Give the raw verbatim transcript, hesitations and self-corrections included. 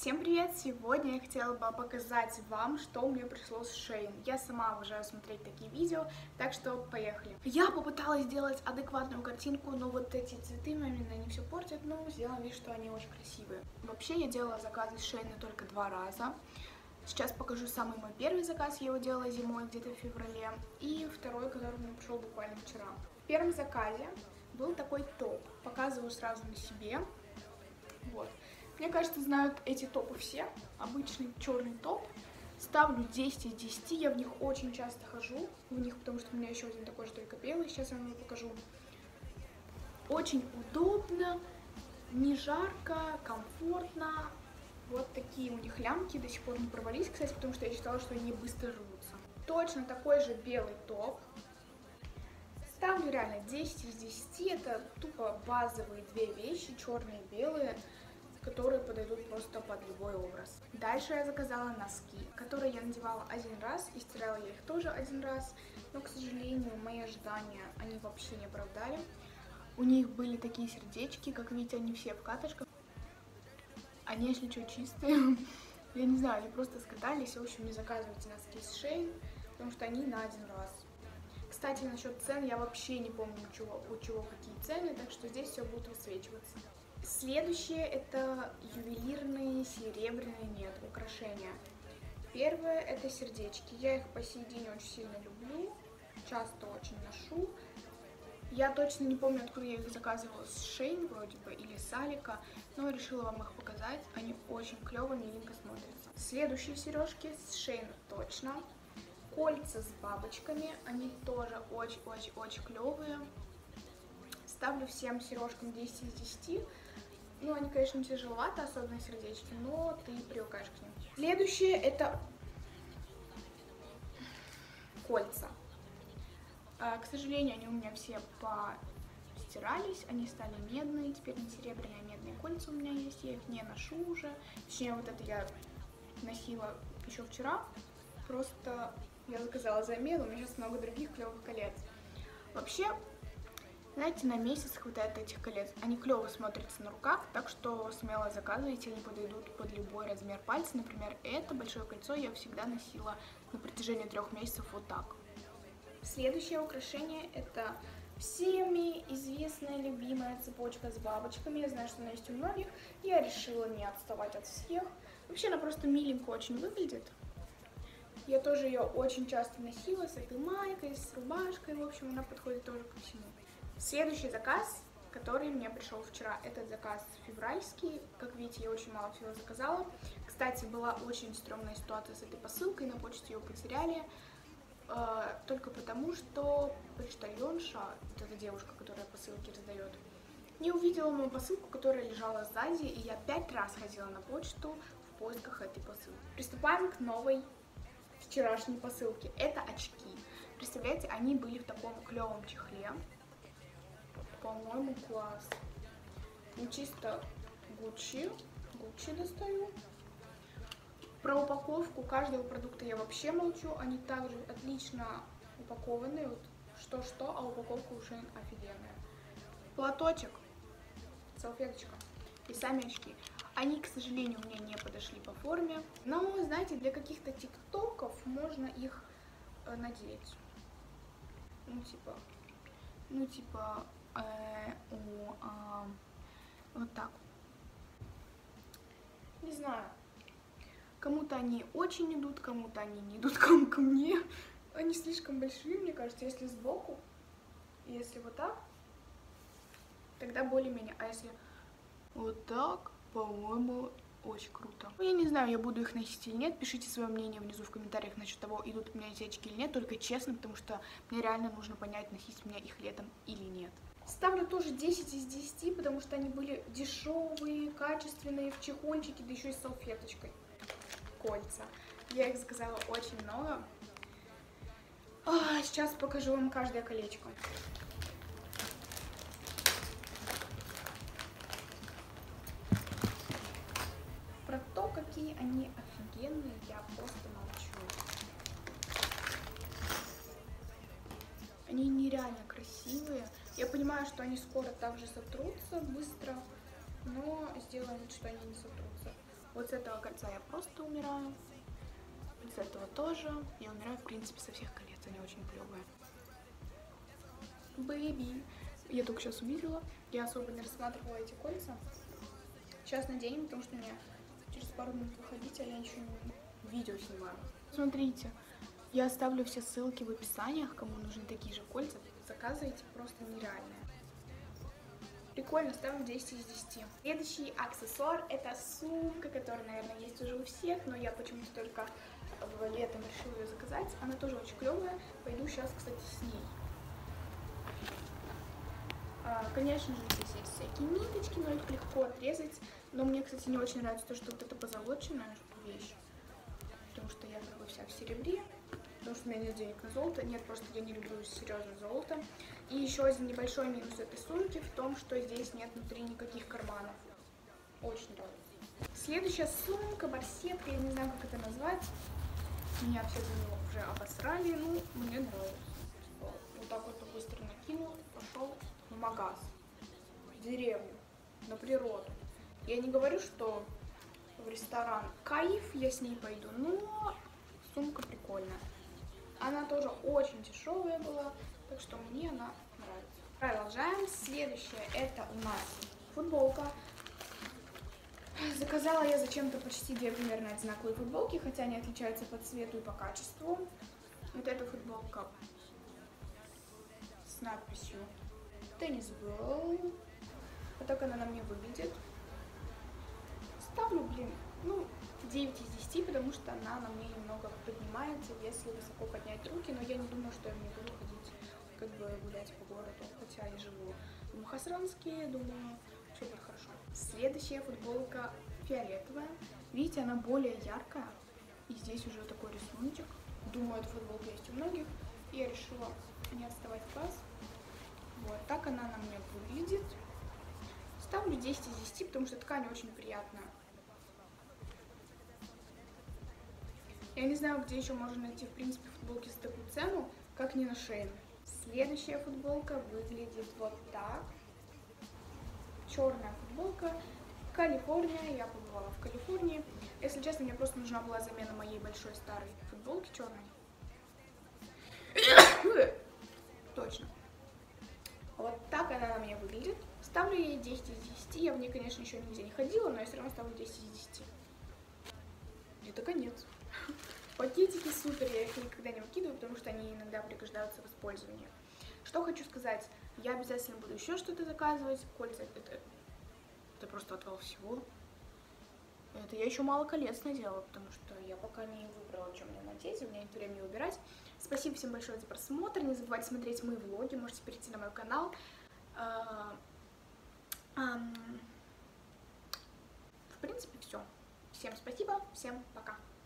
Всем привет! Сегодня я хотела бы показать вам, что мне пришло с Shein. Я сама обожаю смотреть такие видео, так что поехали. Я попыталась сделать адекватную картинку, но вот эти цветы моментально они все портят, но сделала вид, что они очень красивые. Вообще я делала заказы с Shein только два раза. Сейчас покажу самый мой первый заказ, я его делала зимой, где-то в феврале, и второй, который мне пришел буквально вчера. В первом заказе был такой топ, показываю сразу на себе. Вот. Мне кажется, знают эти топы все. Обычный черный топ. Ставлю десять из десяти. Я в них очень часто хожу. В них, потому что у меня еще один такой же, только белый. Сейчас я вам его покажу. Очень удобно, не жарко, комфортно. Вот такие у них лямки. До сих пор не порвались, кстати, потому что я считала, что они быстро рвутся. Точно такой же белый топ. Ставлю реально десять из десяти. Это тупо базовые две вещи, черные и белые, которые подойдут просто под любой образ. Дальше я заказала носки, которые я надевала один раз, и стирала я их тоже один раз, но, к сожалению, мои ожидания они вообще не оправдали. У них были такие сердечки, как видите, они все в катышках. Они, если что, чистые. Я не знаю, они просто скатались. В общем, не заказывайте носки с Shein, потому что они на один раз. Кстати, насчет цен я вообще не помню, у чего, у чего какие цены, так что здесь все будет высвечиваться. Следующее это ювелирные серебряные нет украшения. Первое это сердечки. Я их по сей день очень сильно люблю, часто очень ношу. Я точно не помню, откуда я их заказывала, с Shein вроде бы или с Алика, но решила вам их показать. Они очень клево, миленько смотрятся. Следующие сережки с Shein точно. Кольца с бабочками, они тоже очень-очень-очень клевые. Ставлю всем сережкам десять из десяти. Ну, они, конечно, тяжеловато, особенно сердечки, но ты привыкаешь к ним. Следующее это кольца. А, к сожалению, они у меня все постирались, они стали медные, теперь не серебряные, а медные кольца у меня есть, я их не ношу уже. Точнее, вот это я носила еще вчера, просто я заказала замену, у меня сейчас много других клевых колец. Вообще, знаете, на месяц хватает этих колец. Они клево смотрятся на руках, так что смело заказывайте, они подойдут под любой размер пальца. Например, это большое кольцо я всегда носила на протяжении трех месяцев вот так. Следующее украшение это всеми известная любимая цепочка с бабочками. Я знаю, что она есть у многих. Я решила не отставать от всех. Вообще она просто миленько очень выглядит. Я тоже ее очень часто носила с этой майкой, с рубашкой. В общем, она подходит тоже ко всему. Следующий заказ, который мне пришел вчера, этот заказ февральский. Как видите, я очень мало всего заказала. Кстати, была очень стрёмная ситуация с этой посылкой, на почте ее потеряли. Э, только потому, что почтальонша, вот эта девушка, которая посылки раздает, не увидела мою посылку, которая лежала сзади, и я пять раз ходила на почту в поисках этой посылки. Приступаем к новой вчерашней посылке. Это очки. Представляете, они были в таком клевом чехле. По-моему, класс. Ну, чисто Гуччи. Гуччи достаю. Про упаковку каждого продукта я вообще молчу. Они также отлично упакованы. Вот что-что, а упаковка у Shein офигенная. Платочек, салфеточка и сами очки. Они, к сожалению, мне не подошли по форме. Но, знаете, для каких-то тиктоков можно их э, надеть. Ну, типа... Ну, типа... Э, о, а, вот так. Не знаю. Кому-то они очень идут, кому-то они не идут ко, ко мне. Они слишком большие, мне кажется. Если сбоку, если вот так, тогда более-менее. А если вот так, по-моему, очень круто. Я не знаю, я буду их носить или нет. Пишите свое мнение внизу в комментариях насчет того, идут у меня эти очки или нет. Только честно, потому что мне реально нужно понять, носить мне их летом или нет. Ставлю тоже десять из десяти, потому что они были дешевые, качественные, в чехольчике, да еще и с салфеточкой. Кольца. Я их заказала очень много. А, сейчас покажу вам каждое колечко. Про то, какие они офигенные, я просто молчу. Они нереально красивые. Я понимаю, что они скоро также сотрутся быстро, но сделаем вид, что они не сотрутся. Вот с этого кольца я просто умираю. С этого тоже. Я умираю, в принципе, со всех колец. Они очень клевые. Бэйби. Я только сейчас увидела. Я особо не рассматривала эти кольца. Сейчас наденем, потому что мне через пару минут выходить, а я еще не видео снимаю. Смотрите, я оставлю все ссылки в описаниях, кому нужны такие же кольца. Заказывайте, просто нереальные. Прикольно, ставлю десять из десяти. Следующий аксессуар — это сумка, которая, наверное, есть уже у всех, но я почему-то только в летом решила ее заказать. Она тоже очень клевая. Пойду сейчас, кстати, с ней. А, конечно же, здесь есть всякие ниточки, но их легко отрезать. Но мне, кстати, не очень нравится то, что вот это позолоченная вещь. Потому что я как бы вся в серебре. Потому что у меня нет денег на золото. Нет, просто я не люблю серьезно золото. И еще один небольшой минус этой сумки в том, что здесь нет внутри никаких карманов. Очень нравится. Следующая сумка, барсетка, я не знаю, как это назвать. Меня все за него уже обосрали, ну, мне нравится. Вот так вот быстро накинул, пошел в магаз, в деревню, на природу. Я не говорю, что в ресторан кайф, я с ней пойду, но сумка прикольная. Она тоже очень дешевая была, так что мне она нравится. Продолжаем. Следующее — это у нас футболка. Заказала я зачем-то почти две примерно одинаковые футболки, хотя они отличаются по цвету и по качеству. Вот эта футболка с надписью «Tennis-Ball». Вот так она на мне выглядит. Ставлю, блин, ну, девять из десяти, потому что она на мне немного поднимается, если высоко поднять руки, но я не думаю, что я не буду ходить, как бы гулять по городу, хотя я живу в Мухосранске, думаю, все будет хорошо. Следующая футболка фиолетовая. Видите, она более яркая, и здесь уже такой рисуночек. Думаю, эта футболка есть у многих, и я решила не отставать в класс. Вот так она на мне выглядит. Ставлю десять из десяти, потому что ткань очень приятная. Я не знаю, где еще можно найти, в принципе, футболки за такую цену, как не на Shein. Следующая футболка выглядит вот так. Черная футболка. Калифорния. Я побывала в Калифорнии. Если честно, мне просто нужна была замена моей большой старой футболки черной. Точно. Вот так она на мне выглядит. Ставлю ей десять из десяти. Я в ней, конечно, еще нигде не ходила, но я все равно ставлю десять из десяти. Это конец. Пакетики супер, я их никогда не выкидываю, потому что они иногда пригождаются в использовании. Что хочу сказать, я обязательно буду еще что-то заказывать. Кольца — это, это просто отвал всего. Это я еще мало колец надела, потому что я пока не выбрала, что мне надеть, у меня нет времени выбирать. Спасибо всем большое за просмотр, не забывайте смотреть мои влоги, можете перейти на мой канал. В принципе, все. Всем спасибо, всем пока.